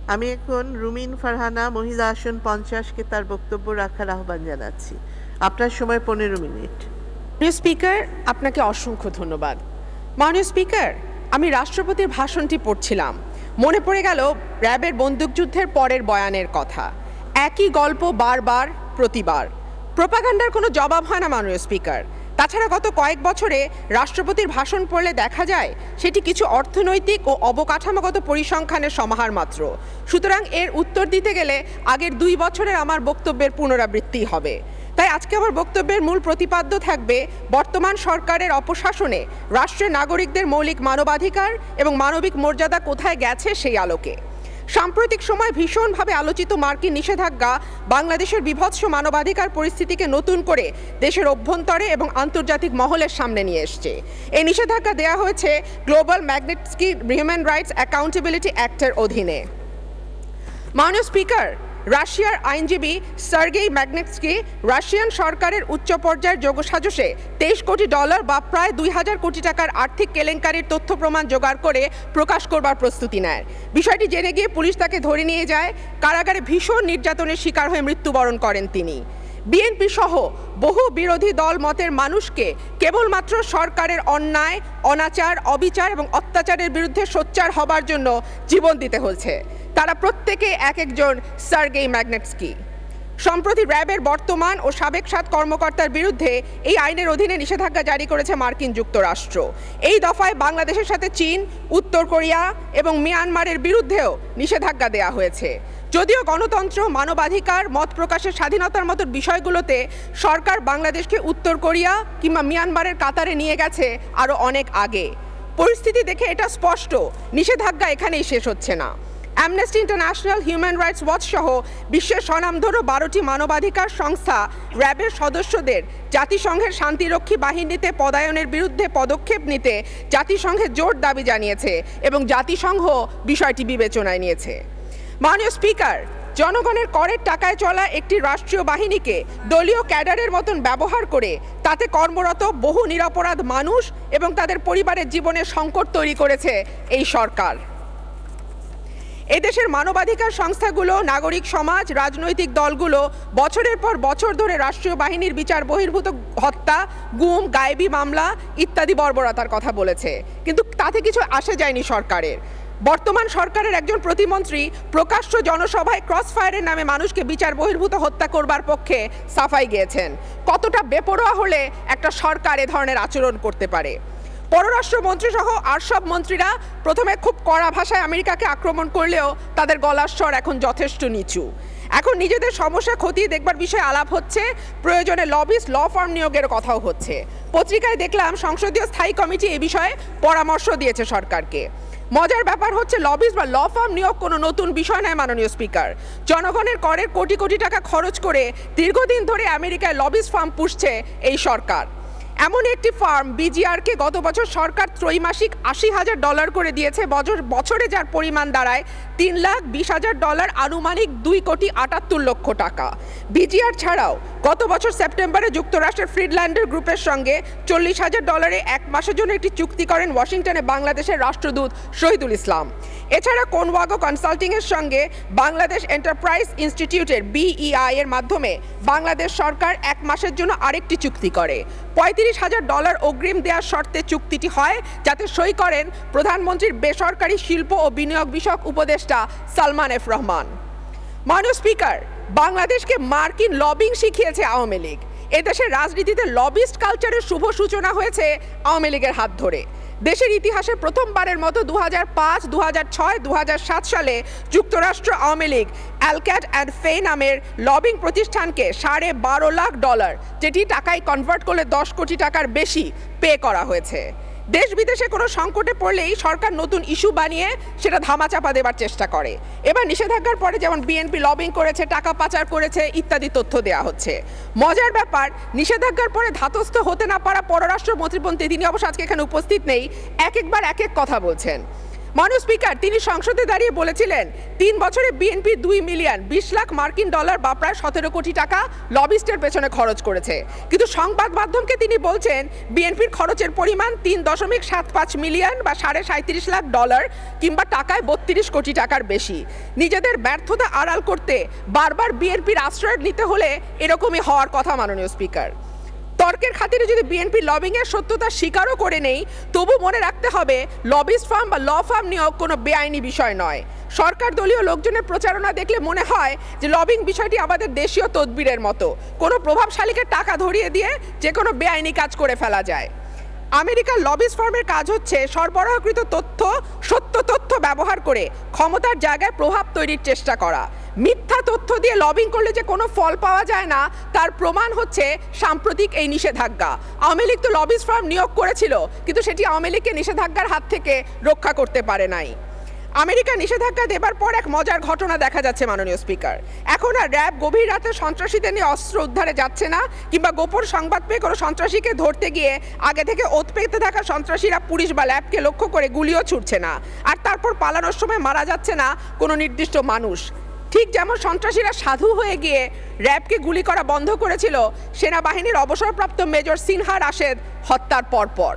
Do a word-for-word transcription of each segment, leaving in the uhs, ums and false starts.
আমি এখন রুমিন ফারহানা মহিলা আসন পঞ্চাশকে তার বক্তব্য রাখার আহ্বান জানাচ্ছি। আপনার সময় পনেরো মিনিট। মাননীয় স্পিকার, আপনাকে অসংখ্য ধন্যবাদ। মাননীয় স্পিকার, আমি রাষ্ট্রপতির ভাষণটি পড়ছিলাম, মনে পড়ে গেল র্যাবের বন্দুকযুদ্ধের পরের বয়ানের কথা। একই গল্প বারবার, প্রতিবার। প্রোপাগান্ডার কোনো জবাব হয় না মাননীয় স্পিকার। তাছাড়া গত কয়েক বছরে রাষ্ট্রপতির ভাষণ পড়লে দেখা যায় সেটি কিছু অর্থনৈতিক ও অবকাঠামোগত পরিসংখ্যানের সমাহার মাত্র। সুতরাং এর উত্তর দিতে গেলে আগের দুই বছরের আমার বক্তব্যের পুনরাবৃত্তি হবে। তাই আজকে আমার বক্তব্যের মূল প্রতিপাদ্য থাকবে বর্তমান সরকারের অপশাসনে রাষ্ট্রের নাগরিকদের মৌলিক মানবাধিকার এবং মানবিক মর্যাদা কোথায় গেছে সেই আলোকে। সাম্প্রতিক সময় ভীষণভাবে আলোচিত মার্কিন নিষেধাজ্ঞা বাংলাদেশের বীভৎস মানবাধিকার পরিস্থিতিকে নতুন করে দেশের অভ্যন্তরে এবং আন্তর্জাতিক মহলের সামনে নিয়ে এসছে। এই নিষেধাজ্ঞা দেওয়া হয়েছে Global Magnitsky Human Rights Accountability অ্যাক্টের অধীনে। মাননীয় স্পিকার, রাশিয়ার আইনজীবী সার্গেই ম্যাগনেটস্কি রাশিয়ান সরকারের উচ্চ পর্যায়ের যোগসাজশে তেইশ কোটি ডলার বা প্রায় দুই হাজার কোটি টাকার আর্থিক কেলেঙ্কারির তথ্য প্রমাণ জোগাড় করে প্রকাশ করবার প্রস্তুতি নেয়। বিষয়টি জেনে গিয়ে পুলিশ তাকে ধরে নিয়ে যায়। কারাগারে ভীষণ নির্যাতনের শিকার হয়ে মৃত্যুবরণ করেন তিনি। বিএনপি সহ বহু বিরোধী দল মতের মানুষকে কেবলমাত্র সরকারের অন্যায়, অনাচার, অবিচার এবং অত্যাচারের বিরুদ্ধে সোচ্চার হবার জন্য জীবন দিতে হয়েছে। তারা প্রত্যেকে এক একজন সার্গেই ম্যাগনেটস্কি। সম্প্রতি র্যাবের বর্তমান ও সাবেক সাত কর্মকর্তার বিরুদ্ধে এই আইনের অধীনে নিষেধাজ্ঞা জারি করেছে মার্কিন যুক্তরাষ্ট্র। এই দফায় বাংলাদেশের সাথে চীন, উত্তর কোরিয়া এবং মিয়ানমারের বিরুদ্ধেও নিষেধাজ্ঞা দেওয়া হয়েছে। যদিও গণতন্ত্র, মানবাধিকার, মত প্রকাশের স্বাধীনতার মতো বিষয়গুলোতে সরকার বাংলাদেশকে উত্তর কোরিয়া কিংবা মিয়ানমারের কাতারে নিয়ে গেছে আরও অনেক আগে। পরিস্থিতি দেখে এটা স্পষ্ট, নিষেধাজ্ঞা এখানেই শেষ হচ্ছে না। Amnesty International, Human Rights Watch সহ বিশ্বের স্বনামধন্য বারোটি মানবাধিকার সংস্থা র্যাবের সদস্যদের জাতিসংঘের শান্তিরক্ষী বাহিনীতে পদায়নের বিরুদ্ধে পদক্ষেপ নিতে জাতিসংঘে জোর দাবি জানিয়েছে এবং জাতিসংঘ বিষয়টি বিবেচনায় নিয়েছে। মাননীয় স্পিকার, জনগণের করের টাকায় চলা একটি রাষ্ট্রীয় বাহিনীকে দলীয় ক্যাডারের মতন ব্যবহার করে তাতে কর্মরত বহু নিরপরাধ মানুষ এবং তাদের পরিবারের জীবনে সংকট তৈরি করেছে এই সরকার। এদেশের মানবাধিকার সংস্থাগুলো, নাগরিক সমাজ, রাজনৈতিক দলগুলো বছরের পর বছর ধরে রাষ্ট্রীয় বাহিনীর বিচার বহির্ভূত হত্যা, গুম, গায়েবী মামলা ইত্যাদি বর্বরতার কথা বলেছে, কিন্তু তাতে কিছু আসে যায়নি সরকারের। বর্তমান সরকারের একজন প্রতিমন্ত্রী প্রকাশ্য জনসভায় ক্রসফায়ারের নামে মানুষকে বিচার বহির্ভূত হত্যা করবার পক্ষে সাফাই গিয়েছেন। কতটা বেপরোয়া হলে একটা সরকার এ ধরনের আচরণ করতে পারে? পররাষ্ট্রমন্ত্রী সহ আর সব মন্ত্রীরা প্রথমে খুব কড়া ভাষায় আমেরিকাকে আক্রমণ করলেও তাদের গলার স্বর এখন যথেষ্ট নিচু। এখন নিজেদের সমস্যা খতিয়ে দেখবার বিষয়ে আলাপ হচ্ছে, প্রয়োজনে লবিস্ট, ল ফার্ম নিয়োগের কথাও হচ্ছে। পত্রিকায় দেখলাম সংসদীয় স্থায়ী কমিটি এই বিষয়ে পরামর্শ দিয়েছে সরকারকে। মজার ব্যাপার হচ্ছে, লবিস্ট বা ল ফার্ম নিয়োগ কোনো নতুন বিষয় নয় মাননীয় স্পিকার। জনগণের করের কোটি কোটি টাকা খরচ করে দীর্ঘদিন ধরে আমেরিকায় লবিস্ট ফার্ম পুষছে এই সরকার। এমন একটি ফার্ম বিজিআরকে গত বছর সরকার ত্রৈমাসিক আশি হাজার ডলার করে দিয়েছে, বছরে যার পরিমাণ দাঁড়ায় তিন লাখ বিশ হাজার ডলার, আনুমানিক দুই কোটি আটাত্তর লক্ষ টাকা। বিজিআর ছাড়াও গত বছর সেপ্টেম্বরে যুক্তরাষ্ট্রের ফ্রিডল্যান্ডের গ্রুপের সঙ্গে চল্লিশ হাজার ডলারে এক মাসের জন্য একটি চুক্তি করেন ওয়াশিংটনে বাংলাদেশের রাষ্ট্রদূত শহীদুল ইসলাম। এছাড়া কোনওয়াগো কনসাল্টিংয়ের সঙ্গে বাংলাদেশ এন্টারপ্রাইজ ইনস্টিটিউটের বিইআই এর মাধ্যমে বাংলাদেশ সরকার এক মাসের জন্য আরেকটি চুক্তি করে। পঁয়ত্রিশ হাজার ডলার অগ্রিম দেওয়ার শর্তে চুক্তিটি হয়, যাতে সই করেন প্রধানমন্ত্রীর বেসরকারি শিল্প ও বিনিয়োগ বিষয়ক উপদেষ্টা সালমান এফ রহমান। মাননীয় স্পিকার, বাংলাদেশকে মার্কিন লবিং শিখিয়েছে আওয়ামী লীগ। এদেশের রাজনীতিতে লবিস্ট কালচারের শুভ সূচনা হয়েছে আওয়ামী লীগের হাত ধরে। দেশের ইতিহাসে প্রথমবারের মতো দু হাজার পাঁচ, দু হাজার ছয়, দু হাজার সাত সালে যুক্তরাষ্ট্র আওয়ামী লীগ অ্যালক্যাট অ্যান্ড ফে নামের লবিং প্রতিষ্ঠানকে সাড়ে বারো লাখ ডলার, যেটি টাকায় কনভার্ট করলে দশ কোটি টাকার বেশি পে করা হয়েছে। দেশ বিদেশে কোনো সংকটে পড়লেই সরকার নতুন ইস্যু বানিয়ে সেটা ধামাচাপা দেবার চেষ্টা করে। এবার নিষেধাজ্ঞার পরে যেমন বিএনপি লবিং করেছে, টাকা পাচার করেছে ইত্যাদি তথ্য দেওয়া হচ্ছে। মজার ব্যাপার, নিষেধাজ্ঞার পরে ধাতস্থ হতে না পারা পররাষ্ট্র মন্ত্রীপন্থী, তিনি অবশ্য আজকে এখানে উপস্থিত নেই, এক একবার এক এক কথা বলছেন। মাননীয় স্পিকার, তিনি সংসদে দাঁড়িয়ে বলেছিলেন তিন বছরে বিএনপি দুই মিলিয়ন বিশ লাখ মার্কিন ডলার বা প্রায় সতেরো কোটি টাকা লবিস্টের পেছনে খরচ করেছে, কিন্তু সংবাদ মাধ্যমকে তিনি বলছেন বিএনপির খরচের পরিমাণ তিন দশমিক সাত পাঁচ মিলিয়ন বা সাড়ে সাঁত্রিশ লাখ ডলার কিংবা টাকায় বত্রিশ কোটি টাকার বেশি। নিজেদের ব্যর্থতা আড়াল করতে বারবার বিএনপির আশ্রয় নিতে হলে এরকমই হওয়ার কথা। মাননীয় স্পিকার, তর্কের খাতিরে যদি বিএনপি লবিং এর সত্যতা স্বীকারও করে নেই, তবু মনে রাখতে হবে লবিস্ট ফার্ম বা ল ফার্ম নিয়োগ কোনো বেআইনি বিষয় নয়। সরকার দলীয় লোকজনের প্রচারণা দেখলে মনে হয় যে লবিং বিষয়টি আমাদের দেশীয় তদবিরের মতো, কোনো প্রভাবশালীকে টাকা ধরিয়ে দিয়ে যে কোনো বেআইনি কাজ করে ফেলা যায়। আমেরিকার লবিস্ট ফার্মের কাজ হচ্ছে সরবরাহকৃত তথ্য সত্য তথ্য ব্যবহার করে ক্ষমতার জায়গায় প্রভাব তৈরির চেষ্টা করা। মিথ্যা তথ্য দিয়ে লবিং করলে যে কোনো ফল পাওয়া যায় না তার প্রমাণ হচ্ছে সাম্প্রতিক এই নিষেধাজ্ঞা। আওয়ামী লীগ তো লবিস্ট ফার্ম নিয়োগ করেছিল, কিন্তু সেটি আওয়ামী লীগকে নিষেধাজ্ঞার হাত থেকে রক্ষা করতে পারে নাই। আমেরিকা নিষেধাজ্ঞা দেবার পর এক মজার ঘটনা দেখা যাচ্ছে। মাননীয় স্পিকার, এখন আর র্যাব গভীর রাতে সন্ত্রাসীদের নিয়ে অস্ত্র উদ্ধারে যাচ্ছে না, কিংবা গোপন সংবাদ পেয়ে কোনো সন্ত্রাসীকে ধরতে গিয়ে আগে থেকে ওত পেতে থাকা সন্ত্রাসীরা পুলিশ বা ল্যাবকে লক্ষ্য করে গুলিও ছুটছে না, আর তারপর পালানোর সময় মারা যাচ্ছে না কোনো নির্দিষ্ট মানুষ। ঠিক যেমন সন্ত্রাসীরা সাধু হয়ে গিয়ে র্যাবকে গুলি করা বন্ধ করেছিল সেনাবাহিনীর অবসরপ্রাপ্ত মেজর সিনহা রাশেদ হত্যার পরপর।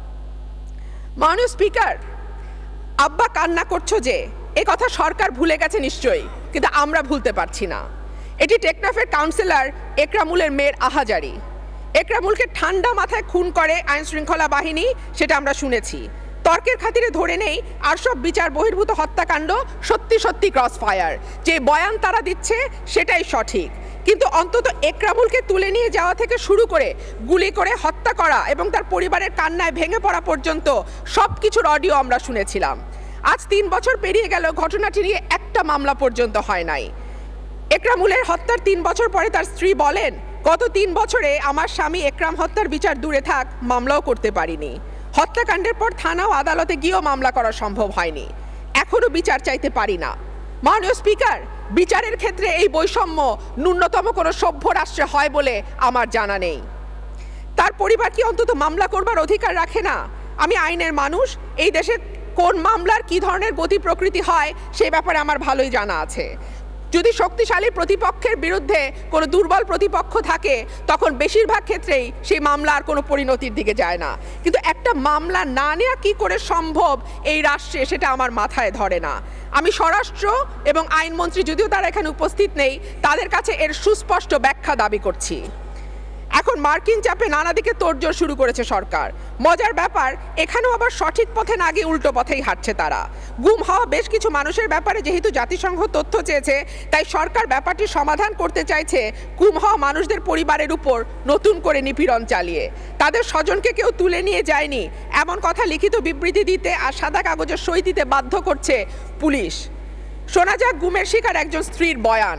মাননীয় স্পিকার, আব্বা কান্না করছো যে এ কথা সরকার ভুলে গেছে নিশ্চয়ই, কিন্তু আমরা ভুলতে পারছি না। এটি টেকনাফের কাউন্সিলর একরামুলের মেয়ের আহাজারি। একরামুলকে ঠান্ডা মাথায় খুন করে আইন শৃঙ্খলা বাহিনী, সেটা আমরা শুনেছি। তর্কের খাতিরে ধরে নেই আর সব বিচার বহির্ভূত হত্যাকাণ্ড সত্যি সত্যি ক্রস ফায়ার। যে বয়ান তারা দিচ্ছে সেটাই সঠিক, কিন্তু অন্তত একরামুলকে তুলে নিয়ে যাওয়া থেকে শুরু করে গুলি করে হত্যা করা এবং তার পরিবারের কান্নায় ভেঙে পড়া পর্যন্ত সব কিছুর অডিও আমরা শুনেছিলাম। আজ তিন বছর পেরিয়ে গেল, ঘটনাটি নিয়ে একটা মামলা পর্যন্ত হয় নাই। একরামুলের হত্যার তিন বছর পরে তার স্ত্রী বলেন, গত তিন বছরে আমার স্বামী একরাম হত্যার বিচার দূরে থাক, মামলাও করতে পারিনি। হত্যাকাণ্ডের পর থানা ও আদালতে গিয়েও মামলা করা সম্ভব হয়নি। এখনো বিচার চাইতে পারি না। মাননীয় স্পিকার, বিচারের ক্ষেত্রে এই বৈষম্য ন্যূনতম কোনো সভ্য রাষ্ট্রে হয় বলে আমার জানা নেই। তার পরিবার কি অন্তত মামলা করবার অধিকার রাখে না? আমি আইনের মানুষ, এই দেশে কোন মামলার কি ধরনের গতি প্রকৃতি হয় সে ব্যাপারে আমার ভালোই জানা আছে। যদি শক্তিশালী প্রতিপক্ষের বিরুদ্ধে কোনো দুর্বল প্রতিপক্ষ থাকে তখন বেশিরভাগ ক্ষেত্রেই সেই মামলা আর কোনো পরিণতির দিকে যায় না, কিন্তু একটা মামলা না নেওয়া কি করে সম্ভব এই রাষ্ট্রে সেটা আমার মাথায় ধরে না। আমি স্বরাষ্ট্র এবং আইনমন্ত্রী, যদিও তারা এখানে উপস্থিত নেই, তাদের কাছে এর সুস্পষ্ট ব্যাখ্যা দাবি করছি। এখন মার্কিন চাপে নানা দিকে তোড়জোড় শুরু করেছে সরকার। মজার ব্যাপার, এখানেও আবার সঠিক পথে না গিয়ে উল্টো পথেই হাঁটছে তারা। গুম হওয়া বেশ কিছু মানুষের ব্যাপারে যেহেতু জাতিসংঘ তথ্য চেয়েছে, তাই সরকার ব্যাপারটি সমাধান করতে চাইছে গুম হওয়া মানুষদের পরিবারের উপর নতুন করে নিপীড়ন চালিয়ে। তাদের স্বজনকে কেউ তুলে নিয়ে যায়নি এমন কথা লিখিত বিবৃতি দিতে আর সাদা কাগজে সই দিতে বাধ্য করছে পুলিশ। শোনা যাক গুমের শিকার একজন স্ত্রীর বয়ান।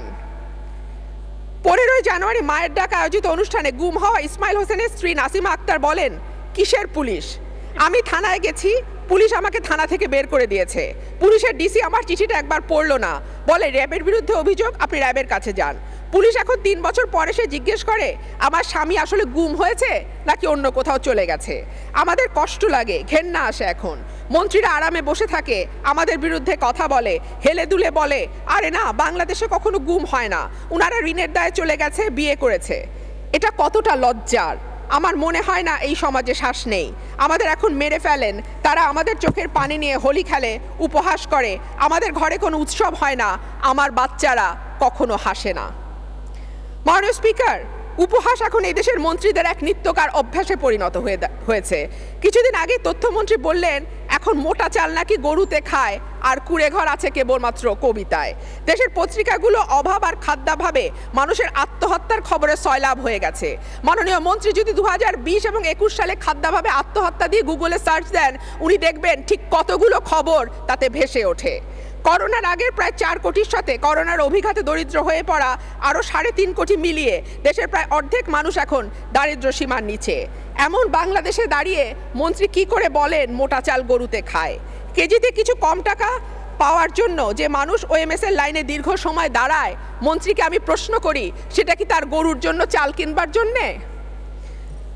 পনেরোই জানুয়ারি মায়ের ডাকা আয়োজিত অনুষ্ঠানে গুম হওয়া ইসমাইল হোসেনের স্ত্রী নাসিমা আক্তার বলেন, কিসের পুলিশ? আমি থানায় গেছি, পুলিশ আমাকে থানা থেকে বের করে দিয়েছে। পুলিশের ডিসি আমার চিঠিটা একবার পড়লো না, বলে র্যাবের বিরুদ্ধে অভিযোগ, আপনি র্যাবের কাছে যান। পুলিশ এখন তিন বছর পরে সে জিজ্ঞেস করে আমার স্বামী আসলে গুম হয়েছে নাকি অন্য কোথাও চলে গেছে। আমাদের কষ্ট লাগে, ঘেন্না আসে। এখন মন্ত্রীরা আরামে বসে থাকে, আমাদের বিরুদ্ধে কথা বলে, হেলে দুলে বলে আরে না, বাংলাদেশে কখনো গুম হয় না, উনারা ঋণের দায়ে চলে গেছে, বিয়ে করেছে। এটা কতটা লজ্জার! আমার মনে হয় না এই সমাজে শ্বাস নেই। আমাদের এখন মেরে ফেলেন, তারা আমাদের চোখের পানি নিয়ে হোলি খেলে, উপহাস করে, আমাদের ঘরে কোনো উৎসব হয় না, আমার বাচ্চারা কখনো হাসে না। মাননীয় স্পিকার, উপহাস এখন এই দেশের মন্ত্রীদের এক নিত্যকার অভ্যাসে পরিণত হয়ে হয়েছে। কিছুদিন আগে তথ্যমন্ত্রী বললেন এখন মোটা চাল নাকি গরুতে খায় আর কুড়ে ঘর আছে কেবলমাত্র কবিতায়। দেশের পত্রিকাগুলো অভাব আর খাদ্যাভাবে মানুষের আত্মহত্যার খবরে সয়লাভ হয়ে গেছে। মাননীয় মন্ত্রী যদি দু হাজার বিশ এবং একুশ সালে খাদ্যাভাবে আত্মহত্যা দিয়ে গুগলে সার্চ দেন, উনি দেখবেন ঠিক কতগুলো খবর তাতে ভেসে ওঠে। করোনার আগের প্রায় চার কোটির সাথে করোনার অভিঘাতে দরিদ্র হয়ে পড়া আরও সাড়ে তিন কোটি মিলিয়ে দেশের প্রায় অর্ধেক মানুষ এখন দারিদ্র্য সীমার নিচে। এমন বাংলাদেশে দাঁড়িয়ে মন্ত্রী কি করে বলেন মোটা চাল গরুতে খায়? কেজিতে কিছু কম টাকা পাওয়ার জন্য যে মানুষ ওএমএস এর লাইনে দীর্ঘ সময় দাঁড়ায়, মন্ত্রীকে আমি প্রশ্ন করি সেটা কি তার গরুর জন্য চাল কিনবার জন্যে?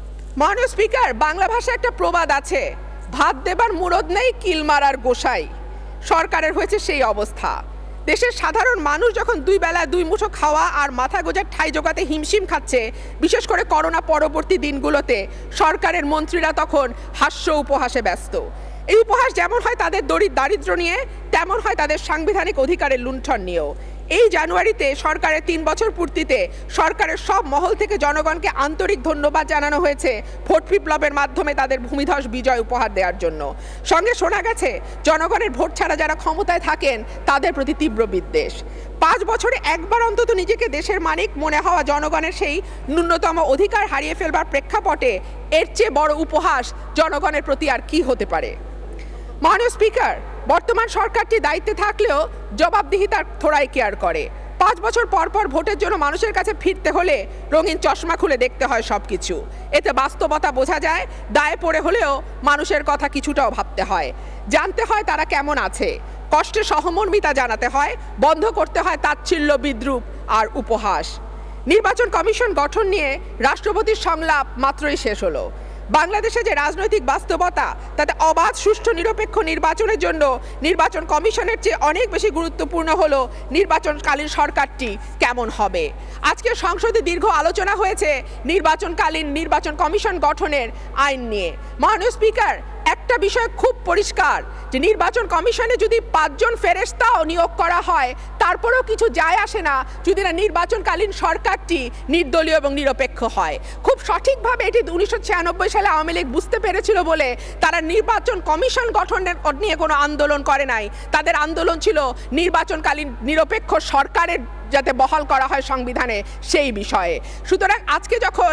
মাননীয় স্পিকার, বাংলা ভাষায় একটা প্রবাদ আছে, ভাত দেবার মুরদ নেই, কিল মারার গোসাই। সরকারের হয়েছে সেই অবস্থা। দেশের সাধারণ মানুষ যখন দুই বেলা দুই মুঠো খাওয়া আর মাথা গোজার ঠাঁই জোগাতে হিমশিম খাচ্ছে, বিশেষ করে করোনা পরবর্তী দিনগুলোতে সরকারের মন্ত্রীরা তখন হাস্য উপহাসে ব্যস্ত। এই উপহাস যেমন হয় তাদের দারিদ্র্য নিয়ে, তেমন হয় তাদের সাংবিধানিক অধিকারের লুণ্ঠন নিয়েও। এই জানুয়ারিতে সরকারের তিন বছর পূর্তিতে সরকারের সব মহল থেকে জনগণকে আন্তরিক ধন্যবাদ জানানো হয়েছে ভোট বিপ্লবের মাধ্যমে তাদের ভূমিধস বিজয় উপহার দেওয়ার জন্য। সঙ্গে শোনা গেছে জনগণের ভোট ছাড়া যারা ক্ষমতায় থাকেন তাদের প্রতি তীব্র বিদ্বেষ। পাঁচ বছরে একবার অন্তত নিজেকে দেশের মালিক মনে হওয়া জনগণের সেই ন্যূনতম অধিকার হারিয়ে ফেলবার প্রেক্ষাপটে এর চেয়ে বড় উপহাস জনগণের প্রতি আর কি হতে পারে? মাননীয় স্পিকার, বর্তমান সরকারটি দায়িত্বে থাকলেও জবাবদিহিতার থোড়াই কেয়ার করে। পাঁচ বছর পর পর ভোটের জন্য মানুষের কাছে ফিরতে হলে রঙিন চশমা খুলে দেখতে হয় সবকিছু। এতে বাস্তবতা বোঝা যায়, দায়ে পড়ে হলেও মানুষের কথা কিছুটাও ভাবতে হয়, জানতে হয় তারা কেমন আছে, কষ্টে সহমর্মিতা জানাতে হয়, বন্ধ করতে হয় তাচ্ছিল্য, বিদ্রূপ আর উপহাস। নির্বাচন কমিশন গঠন নিয়ে রাষ্ট্রপতির সংলাপ মাত্রই শেষ হলো। বাংলাদেশে যে রাজনৈতিক বাস্তবতা, তাতে অবাধ সুষ্ঠু নিরপেক্ষ নির্বাচনের জন্য নির্বাচন কমিশনের চেয়ে অনেক বেশি গুরুত্বপূর্ণ হলো নির্বাচনকালীন সরকারটি কেমন হবে। আজকে সংসদে দীর্ঘ আলোচনা হয়েছে নির্বাচনকালীন নির্বাচন কমিশন গঠনের আইন নিয়ে। মাননীয় স্পিকার, একটা বিষয় খুব পরিষ্কার যে নির্বাচন কমিশনে যদি পাঁচজন ফেরেশতাও নিয়োগ করা হয় তারপরেও কিছু যায় আসে না যদি না নির্বাচনকালীন সরকারটি নির্দলীয় এবং নিরপেক্ষ হয়। খুব সঠিকভাবে এটি উনিশশো ছিয়ানব্বই সালে আওয়ামী লীগ বুঝতে পেরেছিল বলে তারা নির্বাচন কমিশন গঠনের নিয়ে কোনো আন্দোলন করে নাই। তাদের আন্দোলন ছিল নির্বাচনকালীন নিরপেক্ষ সরকারের যাতে বহাল করা হয় সংবিধানে সেই বিষয়ে। সুতরাং আজকে যখন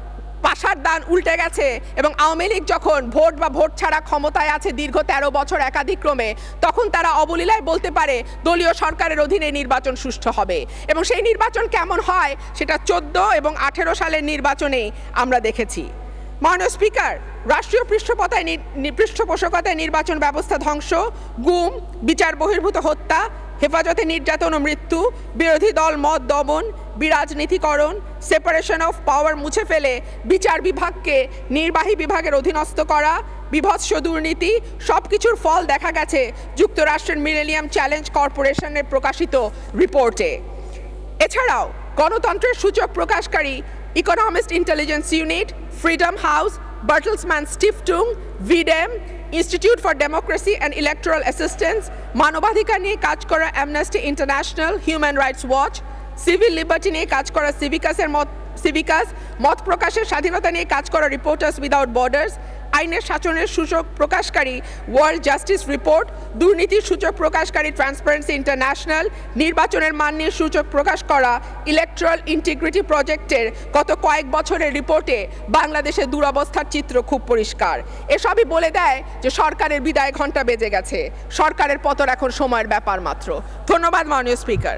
পাশার দান উল্টে গেছে এবং আওয়ামী লীগ যখন ভোট বা ভোট ছাড়া ক্ষমতায় আছে দীর্ঘ তেরো বছর একাধিক্রমে, তখন তারা অবলীলায় বলতে পারে দলীয় সরকারের অধীনে নির্বাচন সুষ্ঠু হবে। এবং সেই নির্বাচন কেমন হয় সেটা চোদ্দ এবং আঠেরো সালের নির্বাচনেই আমরা দেখেছি। মাননীয় স্পিকার, রাষ্ট্রীয় পৃষ্ঠপোষকতায় পৃষ্ঠপোষকতায় নির্বাচন ব্যবস্থা ধ্বংস, গুম, বিচার বহির্ভূত হত্যা, হেফাজতে নির্যাতন ও মৃত্যু, বিরোধী দল মত দমন, বিরাজনীতিকরণ, সেপারেশন অফ পাওয়ার মুছে ফেলে বিচার বিভাগকে নির্বাহী বিভাগের অধীনস্থ করা, বিভৎস দুর্নীতি, সব কিছুর ফল দেখা গেছে যুক্তরাষ্ট্রের মিলেনিয়াম চ্যালেঞ্জ কর্পোরেশনের প্রকাশিত রিপোর্টে। এছাড়াও গণতন্ত্রের সূচক প্রকাশকারী Economist Intelligence Unit, Freedom House, Bertelsmann Stiftung, V-Dem, Institute for Democracy and Electoral Assistance, মানবাধিকার নিয়ে কাজ করা Amnesty International, Human Rights Watch, civil liberty নিয়ে কাজ করা সিভিকাসের মত সিভিকাস, মত প্রকাশের স্বাধীনতা নিয়ে কাজ করা রিপোর্টার্স উইদাউট বর্ডার্স, আইনের শাসনের সূচক প্রকাশকারী ওয়ার্ল্ড জাস্টিস রিপোর্ট, দুর্নীতির সূচক প্রকাশকারী ট্রান্সপারেন্সি ইন্টারন্যাশনাল, নির্বাচনের মান নিয়ে সূচক প্রকাশ করা ইলেকট্রাল ইন্টিগ্রিটি প্রজেক্টের গত কয়েক বছরের রিপোর্টে বাংলাদেশের দুরবস্থার চিত্র খুব পরিষ্কার। এসবই বলে দেয় যে সরকারের বিদায় ঘণ্টা বেজে গেছে, সরকারের পতন এখন সময়ের ব্যাপার মাত্র। ধন্যবাদ মাননীয় স্পিকার।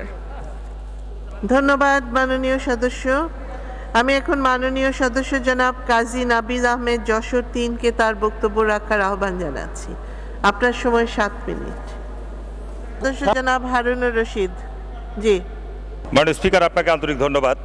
ধন্যবাদ মাননীয় সদস্য। আমি এখন মাননীয় সদস্য জনাব কাজী নাবিল আহমেদ যশোর তিনকে তার বক্তব্য রাখার আহ্বান জানাচ্ছি। আপনার সময় সাত মিনিট। সদস্য জনাব হারুনুর রশিদ। জি মাননীয় স্পিকার, আপনাকে আন্তরিক ধন্যবাদ।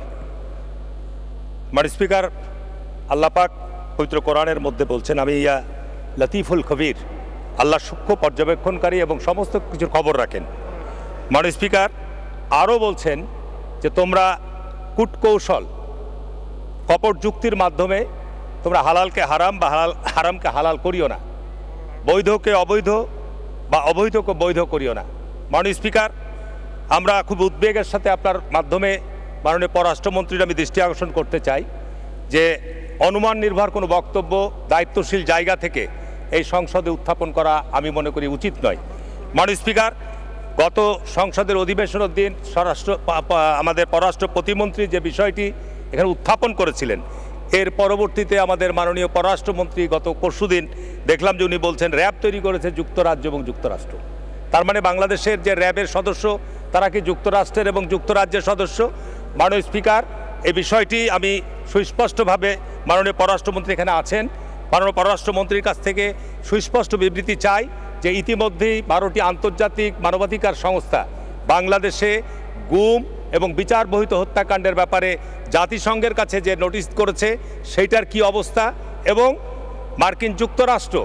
মাননীয় স্পিকার, আল্লাহ পাক পবিত্র কোরআনের মধ্যে বলছেন, আমি ইয়া লতিফুল খবির, আল্লাহ সূক্ষ্ম পর্যবেক্ষণকারী এবং সমস্ত কিছুর খবর রাখেন। মাননীয় স্পিকার আরও বলছেন যে তোমরা কূটকৌশল কপট যুক্তির মাধ্যমে তোমরা হালালকে হারাম বা হালাল হারামকে হালাল করিও না, বৈধকে অবৈধ বা অবৈধকে বৈধ করিও না। মাননীয় স্পিকার, আমরা খুব উদ্বেগের সাথে আপনার মাধ্যমে মাননীয় পররাষ্ট্রমন্ত্রীর আমি দৃষ্টি আকর্ষণ করতে চাই যে অনুমান নির্ভর কোনো বক্তব্য দায়িত্বশীল জায়গা থেকে এই সংসদে উত্থাপন করা আমি মনে করি উচিত নয়। মাননীয় স্পিকার, গত সংসদের অধিবেশনের দিন স্বরাষ্ট্র আমাদের পররাষ্ট্র প্রতিমন্ত্রী যে বিষয়টি এখানে উত্থাপন করেছিলেন, এর পরবর্তীতে আমাদের মাননীয় পররাষ্ট্রমন্ত্রী গত পরশুদিন দেখলাম যে উনি বলছেন র্যাব তৈরি করেছে যুক্তরাজ্য এবং যুক্তরাষ্ট্র। তার মানে বাংলাদেশের যে র্যাবের সদস্য তারা কি যুক্তরাষ্ট্রের এবং যুক্তরাজ্যের সদস্য? মাননীয় স্পিকার, এই বিষয়টি আমি সুস্পষ্টভাবে মাননীয় পররাষ্ট্রমন্ত্রী এখানে আছেন, মাননীয় পররাষ্ট্রমন্ত্রীর কাছ থেকে সুস্পষ্ট বিবৃতি চাই যে ইতিমধ্যেই বারোটি আন্তর্জাতিক মানবাধিকার সংস্থা বাংলাদেশে গুম এবং বিচার বহির্ভূত হত্যাকাণ্ডের ব্যাপারে জাতিসংঘের কাছে যে নোটিশ করেছে সেইটার কি অবস্থা, এবং মার্কিন যুক্তরাষ্ট্র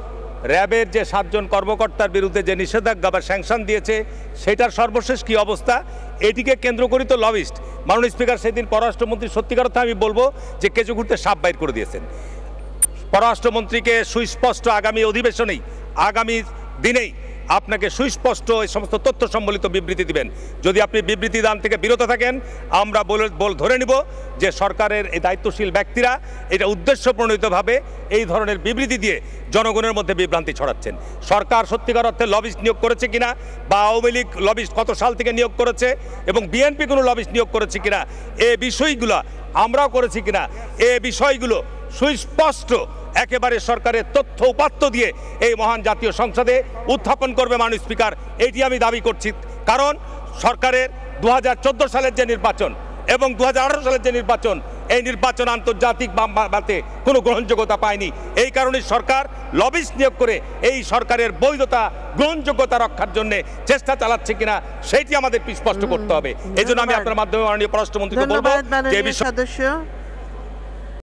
র্যাবের যে সাতজন কর্মকর্তার বিরুদ্ধে যে নিষেধাজ্ঞা বা স্যাংশন দিয়েছে সেটার সর্বশেষ কি অবস্থা, এটিকে কেন্দ্র করে তো লবিস্ট। মাননীয় স্পিকার, সেদিন পররাষ্ট্রমন্ত্রী সত্যিকার অর্থে আমি বলবো যে কেঁচো ঘুরতে সাপ বাইর করে দিয়েছেন। পররাষ্ট্রমন্ত্রীকে সুস্পষ্ট আগামী অধিবেশনেই, আগামী দিনেই আপনাকে সুস্পষ্ট এই সমস্ত তথ্য সম্বলিত বিবৃতি দিবেন। যদি আপনি বিবৃতি দান থেকে বিরত থাকেন, আমরা বলে বল ধরে নিব যে সরকারের এই দায়িত্বশীল ব্যক্তিরা এটা উদ্দেশ্য প্রণোদিতভাবে এই ধরনের বিবৃতি দিয়ে জনগণের মধ্যে বিভ্রান্তি ছড়াচ্ছেন। সরকার সত্যিকার অর্থে লবিস্ট নিয়োগ করেছে কিনা, বা আওয়ামী লীগ লবিস্ট কত সাল থেকে নিয়োগ করেছে, এবং বিএনপি কোনো লবিস্ট নিয়োগ করেছে কিনা, এ বিষয়গুলো আমরাও করেছি কিনা, এ বিষয়গুলো সুস্পষ্ট একেবারে সরকারের তথ্য উপাত্ত দিয়ে এই মহান জাতীয় সংসদে উত্থাপন করবে মাননীয় স্পিকার, এটি আমি দাবি করছি। কারণ সরকারের দু হাজার চোদ্দো সালের যে নির্বাচন এবং দু হাজার আঠারো সালের যে নির্বাচন, এই নির্বাচন আন্তর্জাতিক বাতে কোনো গ্রহণযোগ্যতা পায়নি। এই কারণে সরকার লবিস্ট নিয়োগ করে এই সরকারের বৈধতা গ্রহণযোগ্যতা রক্ষার জন্য চেষ্টা চালাচ্ছে কিনা সেটি আমাদের স্পষ্ট করতে হবে। এই জন্য আমি আপনার মাধ্যমে মাননীয় পররাষ্ট্রমন্ত্রীকে বলবো যে সদস্য